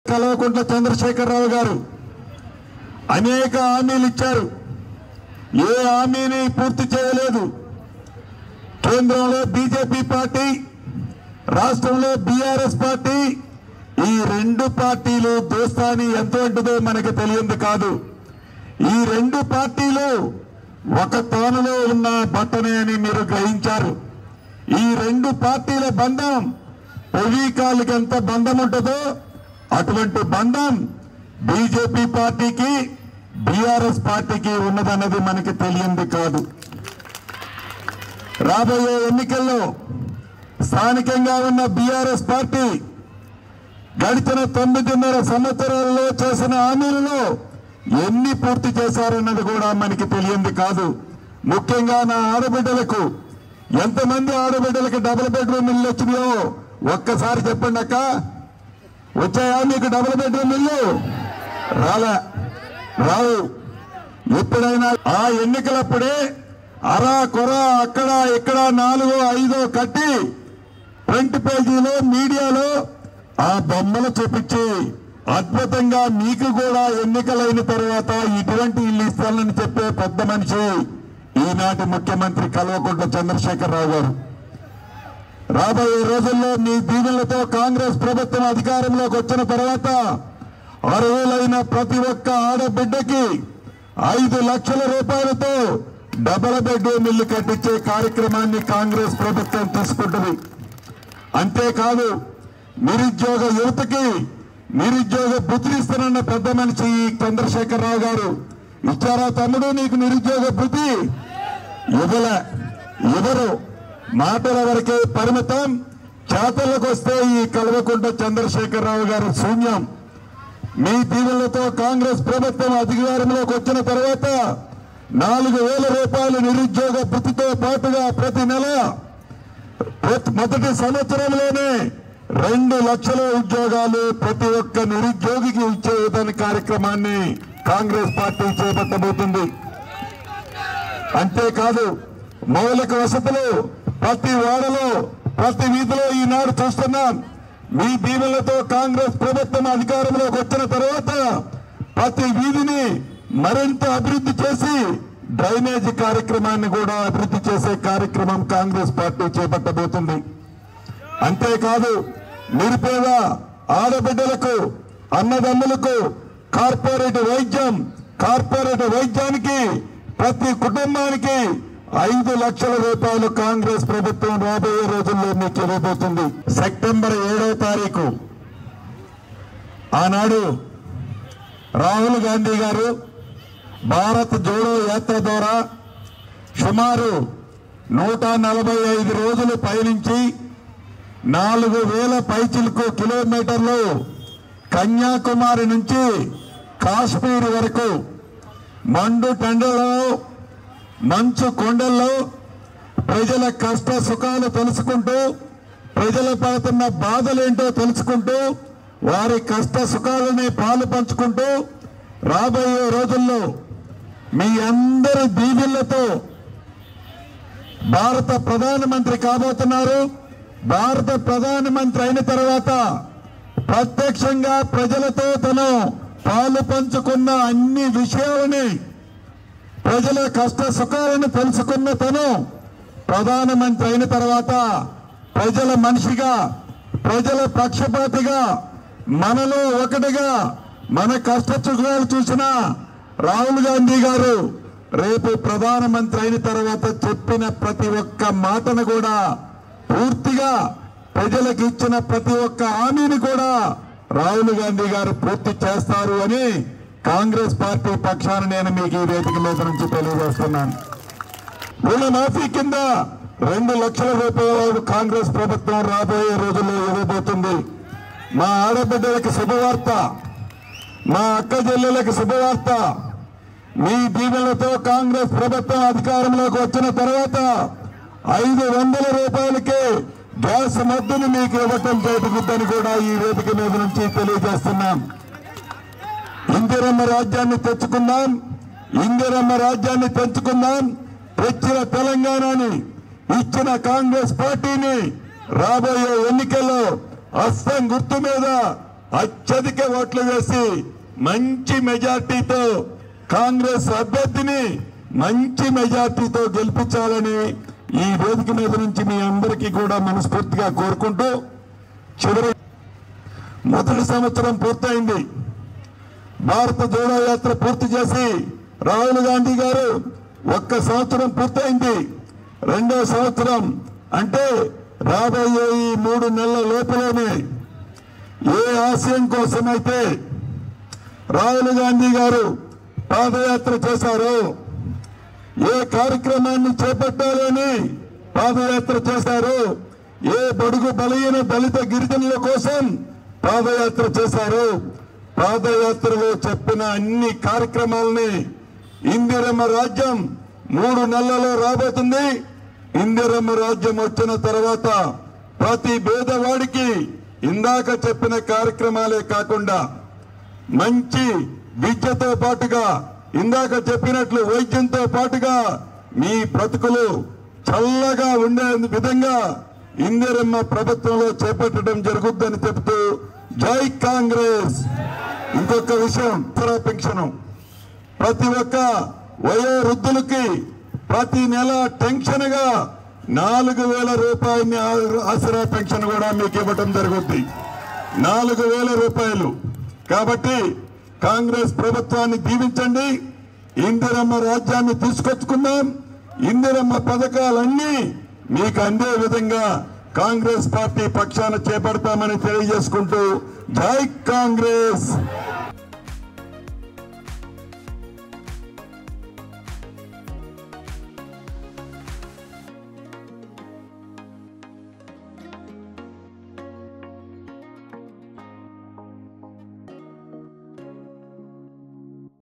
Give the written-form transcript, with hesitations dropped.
కల్వకుంట్ల చంద్రశేఖరరావు గారు అనేక హామీలు ఇచ్చారు. ఏ హామీని పూర్తి చేయలేదు. కేంద్రంలో బీజేపీ పార్టీ, రాష్ట్రంలో బీఆర్ఎస్ పార్టీ, ఈ రెండు పార్టీలు దోస్తాని ఎంత ఉంటుందో మనకు తెలియంది కాదు. ఈ రెండు పార్టీలు ఒక తానులో ఉన్న బట్టనే అని మీరు గ్రహించారు. ఈ రెండు పార్టీల బంధం పొలికాలకి ఎంత బంధం ఉంటుందో అటువంటి బంధం బీజేపీ పార్టీకి, బీఆర్ఎస్ పార్టీకి ఉన్నదన్నది మనకి తెలియంది కాదు. రాబోయే ఎన్నికల్లో స్థానికంగా ఉన్న బీఆర్ఎస్ పార్టీ గడిచిన 9.5 సంవత్సరాలలో చేసిన హామీలలో ఎన్ని పూర్తి చేశారన్నది కూడా మనకి తెలియంది కాదు. ముఖ్యంగా నా ఆడబిడ్డలకు, ఎంతమంది ఆడబిడ్డలకు డబుల్ బెడ్రూమ్ ఇల్లు వచ్చినాయో ఒక్కసారి చెప్పండి అక్క. వచ్చాయా మీకు డబుల్ బెడ్రూమ్ ఇల్లు? రావు. ఎప్పుడైనా ఆ ఎన్నికలప్పుడే అరా కొర అక్కడ ఇక్కడ 4-5 కట్టి ఫ్రంట్ పేజీలో మీడియాలో ఆ బొమ్మలు చూపించి అద్భుతంగా మీకు కూడా ఎన్నికలైన తర్వాత ఇటువంటి ఇల్లు ఇస్తానని చెప్పే పెద్ద మనిషి ఈనాటి ముఖ్యమంత్రి కల్వకుంట్ల చంద్రశేఖరరావు గారు. రాబోయే రోజుల్లో మీ దీవెనలతో కాంగ్రెస్ ప్రభుత్వం అధికారంలోకి వచ్చిన తర్వాత అర్హులైన ప్రతి ఒక్క ఆడబిడ్డకి 5 లక్షల రూపాయలతో డబుల్ బెడ్రూమ్ ఇల్లు కట్టించే కార్యక్రమాన్ని కాంగ్రెస్ ప్రభుత్వం తీసుకుంటుంది. అంతేకాదు, నిరుద్యోగ యువతకి నిరుద్యోగ భృతి ఇస్తానన్న పెద్ద మనిషి చంద్రశేఖరరావు గారు ఇచ్చారా తమ్ముడు నీకు నిరుద్యోగ భృతి? ఎవరు మాటల వరకే పరిమితం. చేతలకు వస్తే ఈ కల్వకుంట్ల చంద్రశేఖరరావు గారు శూన్యం. మీ దీవెనలతో కాంగ్రెస్ ప్రభుత్వం అధికారంలోకి వచ్చిన తర్వాత 4,000 రూపాయలు నిరుద్యోగ భృతితో పాటుగా ప్రతి నెల మొదటి సంవత్సరంలోనే 2 లక్షల ఉద్యోగాలు ప్రతి ఒక్క నిరుద్యోగికి ఇచ్చే విధాన కార్యక్రమాన్ని కాంగ్రెస్ పార్టీ చేపట్టబోతుంది. అంతేకాదు, మౌలిక వసతులు ప్రతి వాడలో ప్రతి వీధిలో ఈనాడు చూస్తున్నాం. మీ దీవెనలతో కాంగ్రెస్ ప్రభుత్వం అధికారంలోకి వచ్చిన తర్వాత ప్రతి వీధిని మరింత అభివృద్ధి చేసి డ్రైనేజీ కార్యక్రమాన్ని కూడా అభివృద్ధి చేసే కార్యక్రమం కాంగ్రెస్ పార్టీ చేపట్టబోతుంది. అంతేకాదు, నిరుపేద ఆడబిడ్డలకు, అన్నదమ్ములకు కార్పొరేట్ వైద్యానికి ప్రతి కుటుంబానికి 5 లక్షల రూపాయలు కాంగ్రెస్ ప్రభుత్వం రాబోయే రోజుల్లో మీకు ఇవ్వబోతుంది. సెప్టెంబర్ 7వ తారీఖు ఆనాడు రాహుల్ గాంధీ గారు భారత్ జోడో యాత్ర ద్వారా సుమారు 145 రోజులు పయనించి 4,000 పైచిలకు కిలోమీటర్లు కన్యాకుమారి నుంచి కాశ్మీర్ వరకు మండు టెండలో మంచు కొండల్లో ప్రజల కష్ట సుఖాలు తెలుసుకుంటూ, ప్రజలు పడుతున్న బాధలేంటో తెలుసుకుంటూ, వారి కష్ట సుఖాలని పాలు పంచుకుంటూ రాబోయే రోజుల్లో మీ అందరి దీవెనలతో భారత ప్రధానమంత్రి కాబోతున్నారు. భారత ప్రధానమంత్రి అయిన తర్వాత ప్రత్యక్షంగా ప్రజలతో తను పాలు పంచుకున్న అన్ని విషయాలని, ప్రజల కష్ట సుఖాలను తెలుసుకున్న తను ప్రధానమంత్రి అయిన తర్వాత ప్రజల మనిషిగా, ప్రజల పక్షపాతిగా, మనలో ఒకటిగా మన కష్ట సుఖాలు చూసిన రాహుల్ గాంధీ గారు రేపు ప్రధానమంత్రి అయిన తర్వాత చెప్పిన ప్రతి ఒక్క మాటను కూడా పూర్తిగా ప్రజలకు ఇచ్చిన ప్రతి ఒక్క హామీని కూడా రాహుల్ గాంధీ గారు పూర్తి చేస్తారు అని కాంగ్రెస్ పార్టీ పక్షాన నేను మీకు ఈ వేదిక మీద నుంచి తెలియజేస్తున్నాను. రుణమాఫీ కింద 2 లక్షల రూపాయలు కాంగ్రెస్ ప్రభుత్వం రాబోయే రోజుల్లో ఇవ్వబోతుంది. మా ఆడబిడ్డలకు శుభవార్త, మా అక్క చెల్లెలకు శుభవార్త. మీ దీవెనలతో కాంగ్రెస్ ప్రభుత్వం అధికారంలోకి వచ్చిన తర్వాత 500 రూపాయలకే గ్యాస్ మద్దతును మీకు ఇవ్వటం జరుగుతుందని కూడా ఈ వేదిక మీద నుంచి తెలియజేస్తున్నాం. ఇందిరమ్మ రాజ్యాన్ని తెచ్చుకుందాం. తెచ్చిన తెలంగాణని ఇచ్చిన కాంగ్రెస్ పార్టీని రాబోయే ఎన్నికల్లో హస్తం గుర్తు మీద అత్యధిక ఓట్లు వేసి మంచి మెజార్టీతో కాంగ్రెస్ అభ్యర్థిని మంచి మెజార్టీతో గెలిపించాలని ఈ వేదిక మీద నుంచి మీ అందరికీ కూడా మనస్ఫూర్తిగా కోరుకుంటూ చివరి మొదటి సంవత్సరం పూర్తయింది. భారత జోడో యాత్ర పూర్తి చేసి రాహుల్ గాంధీ గారు 1 సంవత్సరం పూర్తయింది. 2వ సంవత్సరం అంటే రాబోయే ఈ 3 నెలల లోపలనే ఏ ఆశయం కోసమైతే రాహుల్ గాంధీ గారు పాదయాత్ర చేశారో, ఏ కార్యక్రమాన్ని చేపట్టాలని పాదయాత్ర చేశారో, ఏ బడుగు బలహీన దళిత గిరిజనుల కోసం పాదయాత్ర చేశారో, పాదయాత్రలో చెప్పిన అన్ని కార్యక్రమాలని ఇందిరమ్మ రాజ్యం 3 నెలల్లో రాబోతుంది. ఇందిరమ్మ రాజ్యం వచ్చిన తర్వాత ప్రతి పేదవాడికి ఇందాక చెప్పిన కార్యక్రమాలే కాకుండా మంచి విద్యతో పాటుగా ఇందాక చెప్పినట్లు వైద్యంతో పాటుగా మీ బ్రతుకులు చల్లగా ఉండే విధంగా ఇందిరమ్మ ప్రభుత్వంలో చేపట్టడం జరుగుద్దని చెబుతూ జై కాంగ్రెస్. ఇంకొక విషయం, పెన్షన్ ప్రతి ఒక్క వయోవృద్ధులకి ప్రతి నెల టెన్షన్ గా 4,000 రూపాయలని ఆసరా పెన్షన్ కూడా మీకు ఇవ్వడం జరుగుతుంది. 4,000 రూపాయలు. కాబట్టి కాంగ్రెస్ ప్రభుత్వాన్ని దీవించండి. ఇందిరమ్మ రాజ్యాన్ని తీసుకొచ్చుకుందాం. ఇందిరమ్మ పథకాలన్నీ మీకు అందే విధంగా కాంగ్రెస్ పార్టీ పక్షాన చేపడతామని తెలియజేసుకుంటూ జై కాంగ్రెస్.